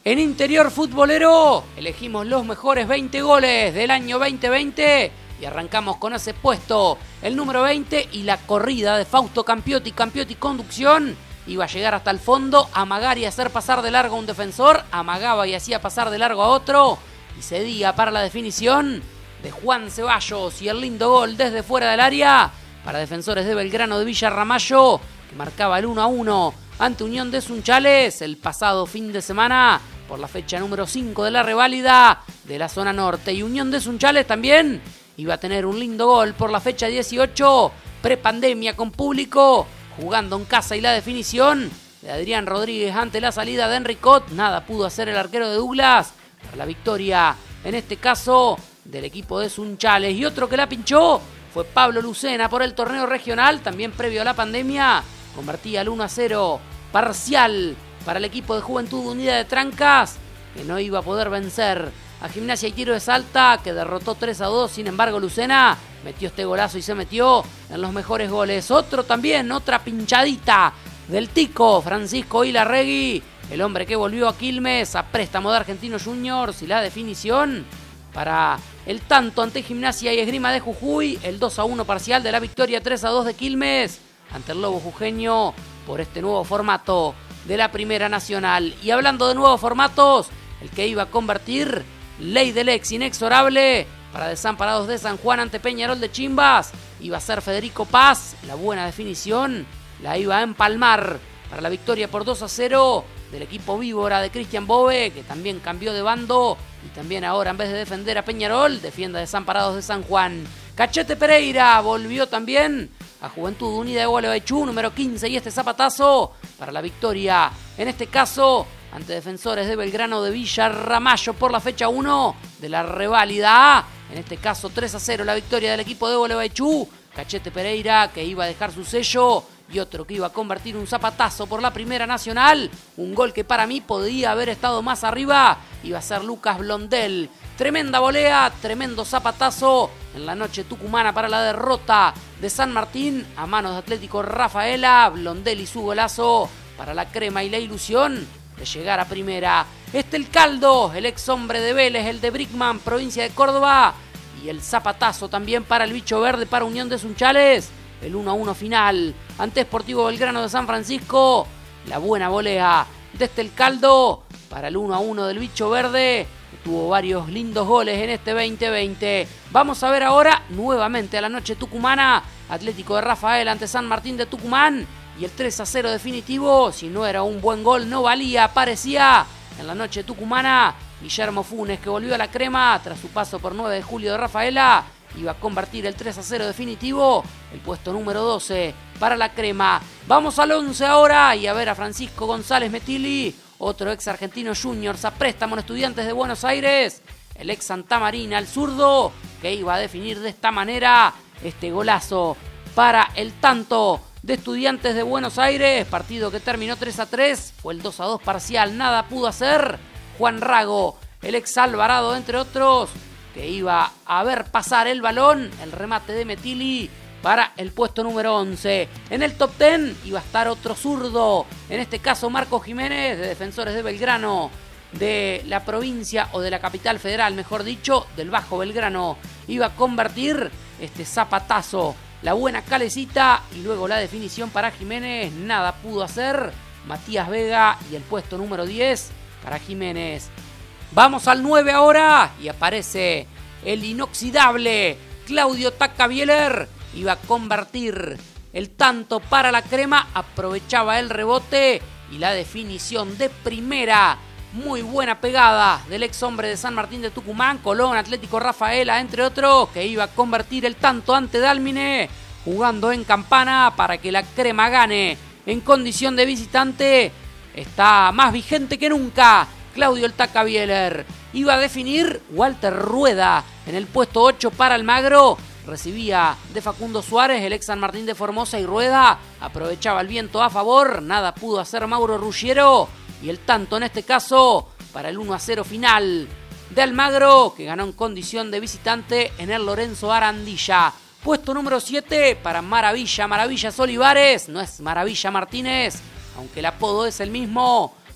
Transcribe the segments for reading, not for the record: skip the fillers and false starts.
En Interior Futbolero elegimos los mejores 20 goles del año 2020 y arrancamos con ese puesto, el número 20, y la corrida de Fausto Campiotti. Campiotti conducción, iba a llegar hasta el fondo, amagar y hacer pasar de largo a un defensor, amagaba y hacía pasar de largo a otro y cedía para la definición de Juan Ceballos y el lindo gol desde fuera del área para Defensores de Belgrano de Villa Ramallo, que marcaba el 1-1 ante Unión de Sunchales el pasado fin de semana por la fecha número 5 de la reválida de la zona norte. Y Unión de Sunchales también iba a tener un lindo gol por la fecha 18, prepandemia con público, jugando en casa, y la definición de Adrián Rodríguez ante la salida de Enricot. Nada pudo hacer el arquero de Douglas para la victoria, en este caso del equipo de Sunchales. Y otro que la pinchó fue Pablo Lucena por el torneo regional, también previo a la pandemia. Convertía el 1-0 parcial para el equipo de Juventud Unida de Trancas, que no iba a poder vencer a Gimnasia y Tiro de Salta, que derrotó 3-2. Sin embargo, Lucena metió este golazo y se metió en los mejores goles. Otro también, otra pinchadita del Tico Francisco Ilarregui, el hombre que volvió a Quilmes a préstamo de Argentinos Juniors, y la definición para el tanto ante Gimnasia y Esgrima de Jujuy, el 2-1 parcial de la victoria 3-2 de Quilmes ante el Lobo Jujeño por este nuevo formato de la Primera Nacional. Y hablando de nuevos formatos, el que iba a convertir ley del ex inexorable para Desamparados de San Juan ante Peñarol de Chimbas iba a ser Federico Paz. La buena definición la iba a empalmar para la victoria por 2-0 del equipo víbora de Cristian Bove, que también cambió de bando y también ahora, en vez de defender a Peñarol, defiende a Desamparados de San Juan. Cachete Pereira volvió también a Juventud Unida de Gualeguaychú, número 15, y este zapatazo para la victoria, en este caso ante Defensores de Belgrano de Villa Ramallo por la fecha 1 de la reválida A. En este caso 3-0 la victoria del equipo de Gualeguaychú. Cachete Pereira, que iba a dejar su sello, y otro que iba a convertir un zapatazo por la Primera Nacional. Un gol que para mí podía haber estado más arriba, iba a ser Lucas Blondel. Tremenda volea, tremendo zapatazo en la noche tucumana para la derrota de San Martín a manos de Atlético Rafaela. Blondel y su golazo para la crema y la ilusión de llegar a primera. El Caldo, el ex hombre de Vélez, el de Brickman, provincia de Córdoba. Y el zapatazo también para el Bicho Verde, para Unión de Sunchales. El 1-1 final ante Sportivo Belgrano de San Francisco. La buena volea de El Caldo para el 1-1 del Bicho Verde, que tuvo varios lindos goles en este 2020. Vamos a ver ahora nuevamente a la noche tucumana. Atlético de Rafael ante San Martín de Tucumán. Y el 3-0 definitivo, si no era un buen gol, no valía, parecía en la noche tucumana. Guillermo Funes, que volvió a la crema tras su paso por 9 de julio de Rafaela, iba a convertir el 3-0 definitivo, el puesto número 12 para la crema. Vamos al 11 ahora y a ver a Francisco González Metilli, otro ex Argentino Juniors a préstamo en Estudiantes de Buenos Aires, el ex Santa Marina, el zurdo, que iba a definir de esta manera este golazo para el tanto de Estudiantes de Buenos Aires. Partido que terminó 3-3, fue el 2-2 parcial, nada pudo hacer Juan Rago, el ex Alvarado, entre otros, que iba a ver pasar el balón, el remate de Metilli para el puesto número 11. En el top 10 iba a estar otro zurdo, en este caso Marco Jiménez, de Defensores de Belgrano, de la provincia, o de la capital federal, mejor dicho, del Bajo Belgrano. Iba a convertir este zapatazo, la buena calecita, y luego la definición para Jiménez. Nada pudo hacer Matías Vega, y el puesto número 10 para Jiménez. Vamos al 9 ahora y aparece el inoxidable Claudio Taca Bieler. Iba a convertir el tanto para la crema, aprovechaba el rebote y la definición de primera. Muy buena pegada del ex hombre de San Martín de Tucumán, Colón, Atlético Rafaela, entre otros, que iba a convertir el tanto ante Dálmine, jugando en Campana para que la crema gane en condición de visitante. Está más vigente que nunca Claudio el Taca Bieler. Iba a definir Walter Rueda en el puesto 8 para Almagro. Recibía de Facundo Suárez, el ex San Martín de Formosa, y Rueda aprovechaba el viento a favor. Nada pudo hacer Mauro Ruggiero. Y el tanto en este caso para el 1-0 final de Almagro, que ganó en condición de visitante en el Lorenzo Arandilla. Puesto número 7 para Maravillas Olivares. No es Maravilla Martínez, aunque el apodo es el mismo.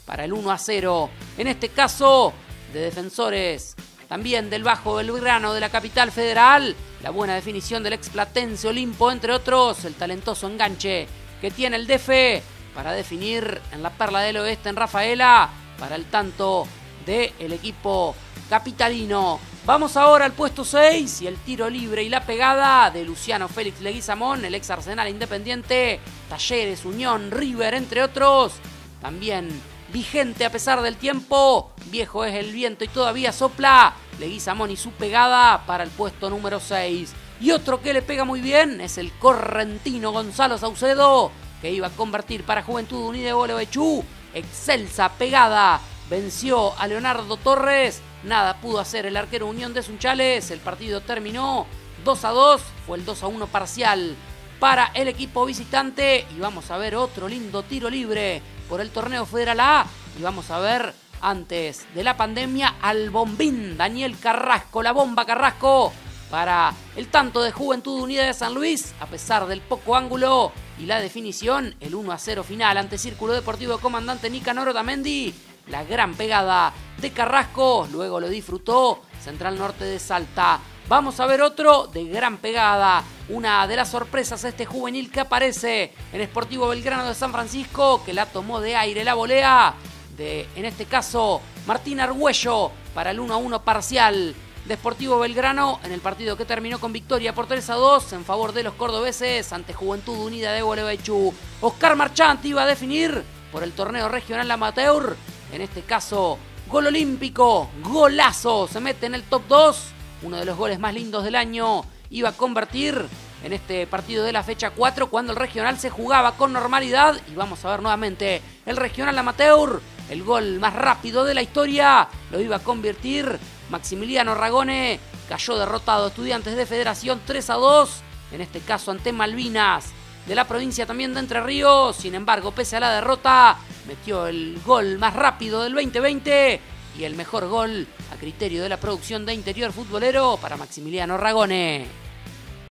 para el 1-0. En este caso, de Defensores, también del Bajo Belgrano de la capital federal. La buena definición del ex Platense Olimpo, entre otros. El talentoso enganche que tiene el DF para definir en la Perla del Oeste en Rafaela para el tanto del equipo capitalino. Vamos ahora al puesto 6 y el tiro libre y la pegada de Luciano Félix Leguizamón, el ex Arsenal Independiente, Talleres, Unión, River, entre otros. También vigente a pesar del tiempo, viejo es el viento y todavía sopla. Leguizamón y su pegada para el puesto número 6. Y otro que le pega muy bien es el correntino Gonzalo Saucedo, que iba a convertir para Juventud Unida de Gualeguaychú. Excelsa pegada, venció a Leonardo Torres. Nada pudo hacer el arquero Unión de Sunchales. El partido terminó 2-2, fue el 2-1 parcial para el equipo visitante. Y vamos a ver otro lindo tiro libre por el torneo Federal A. Y vamos a ver, antes de la pandemia, al bombín Daniel Carrasco, la bomba Carrasco, para el tanto de Juventud Unida de San Luis, a pesar del poco ángulo y la definición, el 1-0 final ante Círculo Deportivo Comandante Nicanor Otamendi. La gran pegada de Carrasco, luego lo disfrutó Central Norte de Salta. Vamos a ver otro de gran pegada, una de las sorpresas, este juvenil que aparece en Sportivo Belgrano de San Francisco, que la tomó de aire la volea de, en este caso, Martín Argüello para el 1-1 parcial de Sportivo Belgrano en el partido que terminó con victoria por 3-2 en favor de los cordobeses ante Juventud Unida de Gualeguaychú. Oscar Marchant iba a definir por el torneo regional amateur, en este caso gol olímpico, golazo, se mete en el top 2, uno de los goles más lindos del año, iba a convertir en este partido de la fecha 4 cuando el regional se jugaba con normalidad. Y vamos a ver nuevamente el regional amateur, el gol más rápido de la historia, lo iba a convertir Maximiliano Ragone. Cayó derrotado Estudiantes de Federación 3-2, en este caso ante Malvinas de la provincia también de Entre Ríos. Sin embargo, pese a la derrota, metió el gol más rápido del 2020 y el mejor gol a criterio de la producción de Interior Futbolero para Maximiliano Ragone.